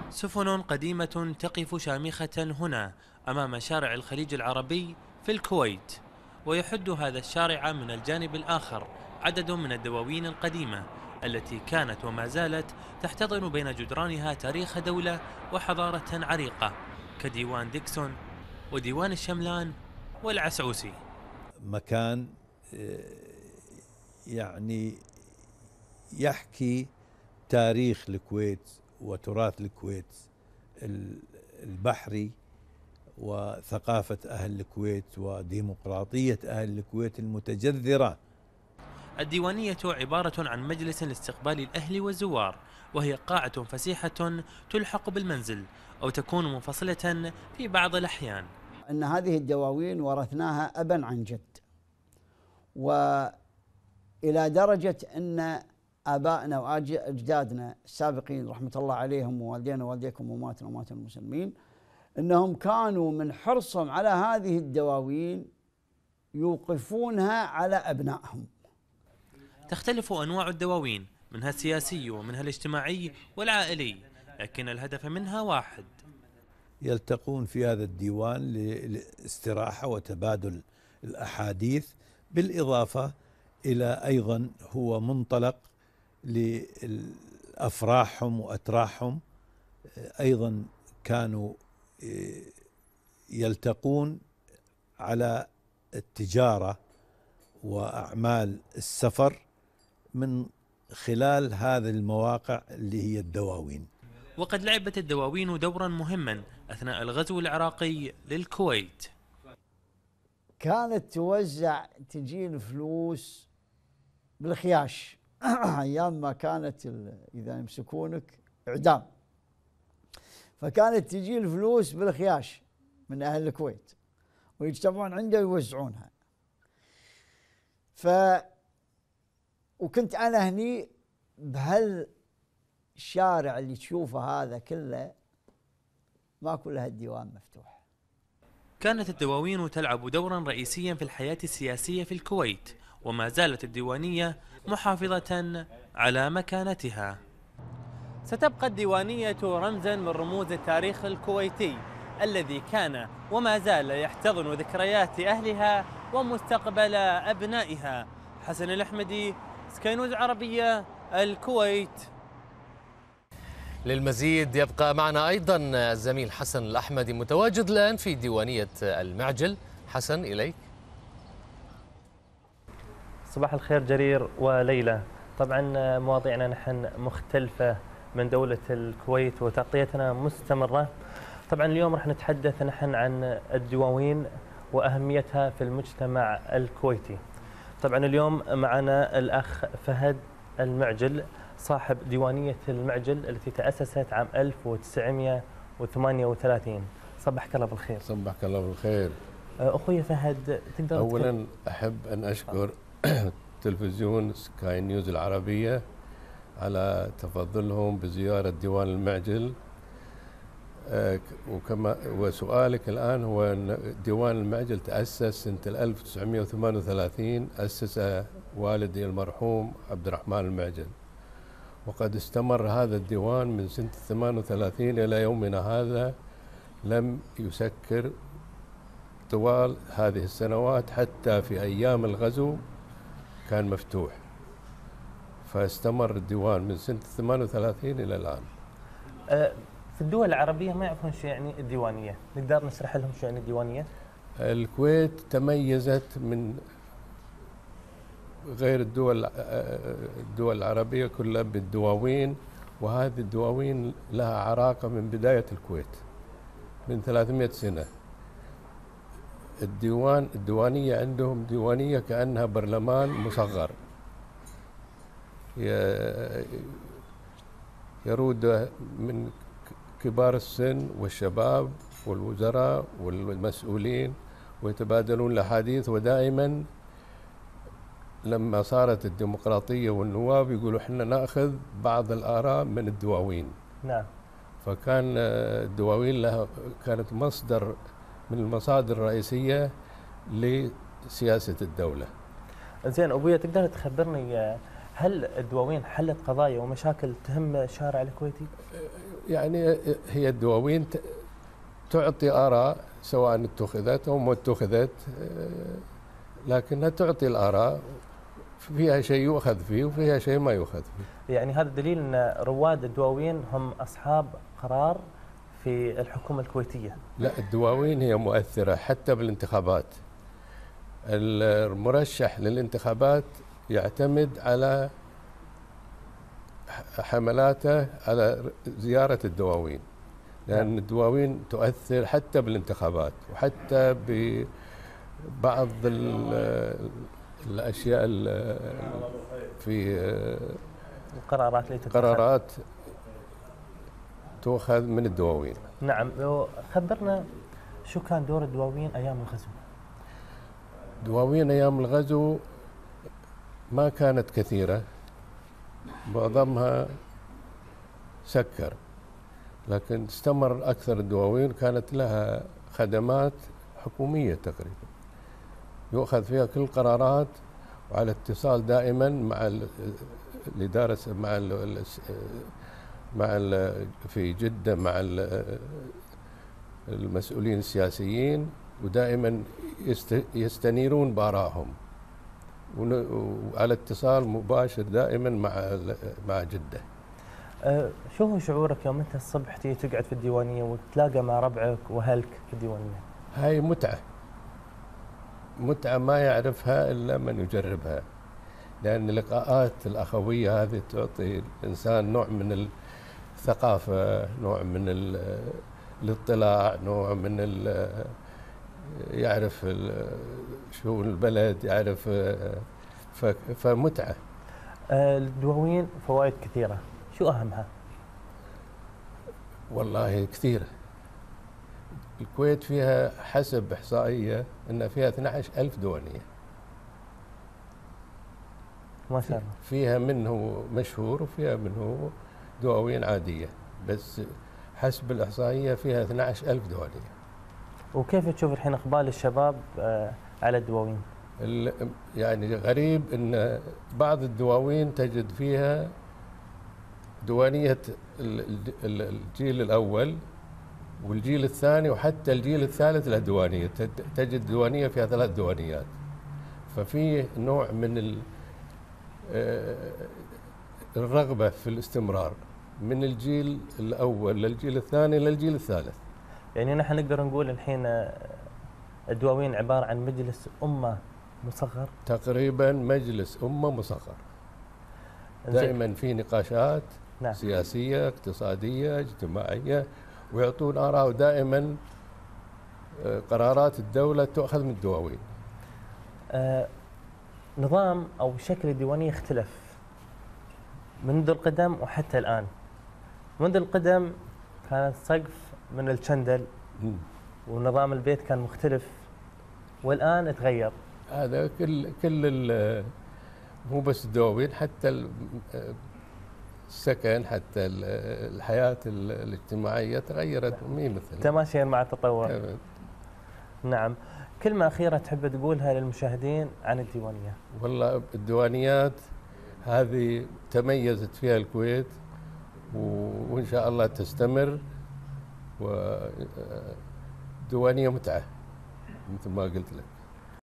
سفن قديمة تقف شامخة هنا أمام شارع الخليج العربي في الكويت، ويحد هذا الشارع من الجانب الآخر عدد من الدواوين القديمة التي كانت وما زالت تحتضن بين جدرانها تاريخ دولة وحضارة عريقة، كديوان ديكسون وديوان الشملان والعسعوسي. مكان يعني يحكي تاريخ الكويت وتراث الكويت البحري وثقافة أهل الكويت وديمقراطية أهل الكويت المتجذرة. الديوانية عبارة عن مجلس لاستقبال الأهل والزوار، وهي قاعة فسيحة تلحق بالمنزل أو تكون منفصلة في بعض الأحيان. أن هذه الدواوين ورثناها أبا عن جد، وإلى درجة أن آبائنا وأجدادنا السابقين رحمة الله عليهم ووالدينا ووالديكم وماتنا ومات المسلمين، أنهم كانوا من حرصهم على هذه الدواوين يوقفونها على أبنائهم. تختلف أنواع الدواوين، منها السياسي ومنها الاجتماعي والعائلي، لكن الهدف منها واحد: يلتقون في هذا الديوان للاستراحة وتبادل الأحاديث، بالإضافة إلى أيضا هو منطلق لأفراحهم وأتراحهم. أيضا كانوا يلتقون على التجارة وأعمال السفر من خلال هذه المواقع اللي هي الدواوين. وقد لعبت الدواوين دورا مهما أثناء الغزو العراقي للكويت. كانت توزع، تجي الفلوس بالخياش أيام ما كانت إذا يمسكونك إعدام، فكانت تجي الفلوس بالخياش من أهل الكويت ويجتمعون عنده ويوزعونها. وكنت أنا هني بهالشارع اللي تشوفه هذا كله ما كل هالديوان مفتوح. كانت الدواوين تلعب دورا رئيسيا في الحياة السياسية في الكويت، وما زالت الديوانية محافظة على مكانتها. ستبقى الديوانية رمزا من رموز التاريخ الكويتي الذي كان وما زال يحتضن ذكريات أهلها ومستقبل أبنائها. حسن الأحمدي، سكاي نيوز عربية، الكويت. للمزيد يبقى معنا أيضا الزميل حسن الأحمدي متواجد الآن في ديوانية المعجل. حسن، إليك. صباح الخير جرير وليلى. طبعا مواضيعنا نحن مختلفة من دولة الكويت وتغطيتنا مستمرة. طبعا اليوم راح نتحدث نحن عن الدواوين وأهميتها في المجتمع الكويتي. طبعا اليوم معنا الأخ فهد المعجل صاحب ديوانية المعجل التي تأسست عام 1938. صبحك الله بالخير. صبحك الله بالخير. أخوي فهد، تقدر أولا أحب أن أشكر تلفزيون سكاي نيوز العربية على تفضلهم بزيارة ديوان المعجل. وسؤالك الآن هو أن ديوان المعجل تأسس سنة 1938، أسس والدي المرحوم عبد الرحمن المعجل، وقد استمر هذا الديوان من سنة 38 إلى يومنا هذا، لم يسكر طوال هذه السنوات، حتى في أيام الغزو كان مفتوح، فاستمر الديوان من سنة 38 إلى الآن. في الدول العربية ما يعرفون شو يعني الديوانية، نقدر نشرح لهم شو يعني الديوانية؟ الكويت تميزت من غير الدول العربية كلها بالدواوين، وهذه الدواوين لها عراقة من بداية الكويت من 300 سنة. الديوانية عندهم ديوانية كأنها برلمان مصغر يرود من كبار السن والشباب والوزراء والمسؤولين ويتبادلون الأحاديث. ودائما لما صارت الديمقراطية والنواب يقولوا احنا نأخذ بعض الآراء من الدواوين. نعم. فكان الدواوين لها كانت مصدر من المصادر الرئيسية لسياسة الدولة. زين أبويا، تقدر تخبرني هل الدواوين حلت قضايا ومشاكل تهم الشارع الكويتي؟ يعني هي الدواوين تعطي آراء سواء اتخذت أو ما اتخذت، لكنها تعطي الآراء، فيها شيء يؤخذ فيه وفيها شيء ما يؤخذ فيه. يعني هذا دليل أن رواد الدواوين هم أصحاب قرار في الحكومة الكويتية. لا، الدواوين هي مؤثرة حتى بالانتخابات. المرشح للانتخابات يعتمد على حملاته على زيارة الدواوين، لأن الدواوين تؤثر حتى بالانتخابات وحتى ببعض الأشياء في القرارات اللي تتخذ. قرارات تؤخذ من الدواوين. نعم، لو خبرنا شو كان دور الدواوين أيام الغزو؟ دواوين أيام الغزو ما كانت كثيرة، معظمها سكر، لكن استمر أكثر الدواوين كانت لها خدمات حكومية تقريبا، يؤخذ فيها كل القرارات، وعلى اتصال دائما مع الإدارة، في جدة مع المسؤولين السياسيين، ودائما يستنيرون بآرائهم، وعلى اتصال مباشر دائما مع جدة. شو هو شعورك يوم انت الصبح تيجي تقعد في الديوانية وتلاقى مع ربعك واهلك في الديوانية؟ هاي متعة ما يعرفها إلا من يجربها، لأن اللقاءات الأخوية هذه تعطي الإنسان نوع من الثقافة، نوع من الاطلاع، نوع من يعرف شؤون البلد، يعرف، فمتعة. الدواوين فوائد كثيرة، شو أهمها؟ والله كثيرة. الكويت فيها حسب إحصائية أن فيها 12,000 ديوانية. ما شاء الله. فيها منه مشهور وفيها منه دواوين عادية، بس حسب الإحصائية فيها 12,000 ديوانية. وكيف تشوف الحين إقبال الشباب على الدواوين؟ يعني غريب أن بعض الدواوين تجد فيها ديوانية الجيل الأول والجيل الثاني وحتى الجيل الثالث له ديوانية، تجد ديوانية فيها 3 ديوانيات، ففي نوع من الرغبة في الاستمرار من الجيل الأول للجيل الثاني للجيل الثالث. يعني نحن نقدر نقول الحين الدواوين عبارة عن مجلس أمة مصغر؟ تقريبا مجلس أمة مصغر، دائما في نقاشات نعم. سياسية، اقتصادية، اجتماعية، ويعطون آراء، ودائما قرارات الدولة تؤخذ من الدواوين. نظام أو شكل الديوانية اختلف منذ القدم وحتى الآن. منذ القدم كان السقف من الشندل ونظام البيت كان مختلف، والآن تغير. هذا كل مو بس الدواوين، حتى السكن، حتى الحياة الاجتماعية تغيرت، مي مثل تماشيا مع التطور. نعم. كلمة أخيرة تحب تقولها للمشاهدين عن الديوانية؟ والله الديوانيات هذه تميزت فيها الكويت، وإن شاء الله تستمر، وديوانية متعة مثل ما قلت لك.